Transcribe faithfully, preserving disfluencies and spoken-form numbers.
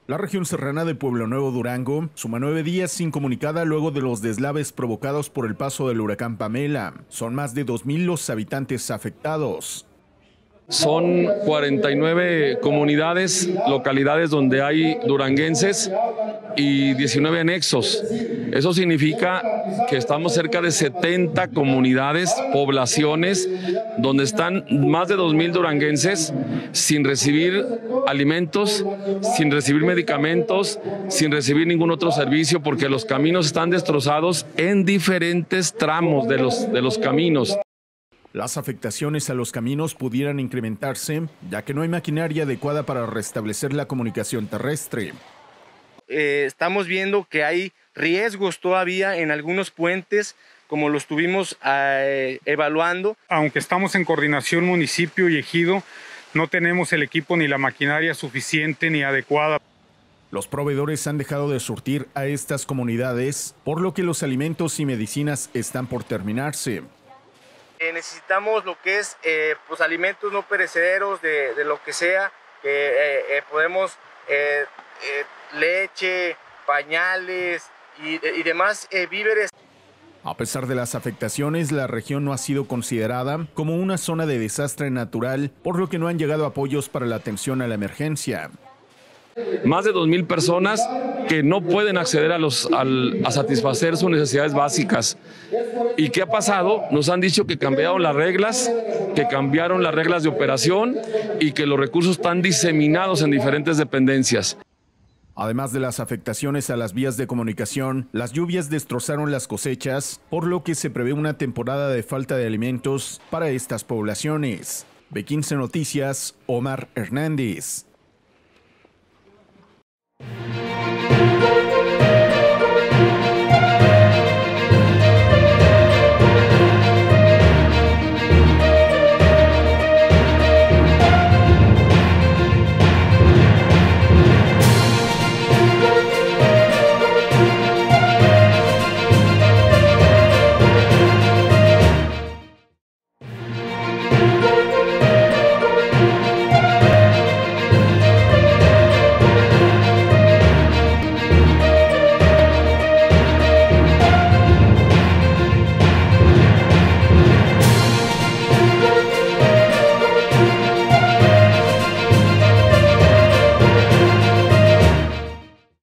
La región serrana de Pueblo Nuevo, Durango, suma nueve días sin comunicada luego de los deslaves provocados por el paso del huracán Pamela. Son más de dos mil los habitantes afectados. Son cuarenta y nueve comunidades, localidades donde hay duranguenses y diecinueve anexos. Eso significa que estamos cerca de setenta comunidades, poblaciones, donde están más de dos mil duranguenses sin recibir alimentos, sin recibir medicamentos, sin recibir ningún otro servicio, porque los caminos están destrozados en diferentes tramos de los, de los caminos. Las afectaciones a los caminos pudieran incrementarse, ya que no hay maquinaria adecuada para restablecer la comunicación terrestre. Eh, estamos viendo que hay riesgos todavía en algunos puentes, como lo estuvimos eh, evaluando. Aunque estamos en coordinación municipio y ejido, no tenemos el equipo ni la maquinaria suficiente ni adecuada. Los proveedores han dejado de surtir a estas comunidades, por lo que los alimentos y medicinas están por terminarse. Eh, necesitamos lo que es eh, pues, alimentos no perecederos, de, de lo que sea, que eh, eh, podemos, eh, eh, leche, pañales y, y demás eh, víveres. A pesar de las afectaciones, la región no ha sido considerada como una zona de desastre natural, por lo que no han llegado apoyos para la atención a la emergencia. Más de dos mil personas que no pueden acceder a, los, al, a satisfacer sus necesidades básicas. ¿Y qué ha pasado? Nos han dicho que cambiaron las reglas, que cambiaron las reglas de operación y que los recursos están diseminados en diferentes dependencias. Además de las afectaciones a las vías de comunicación, las lluvias destrozaron las cosechas, por lo que se prevé una temporada de falta de alimentos para estas poblaciones. B quince Noticias, Omar Hernández.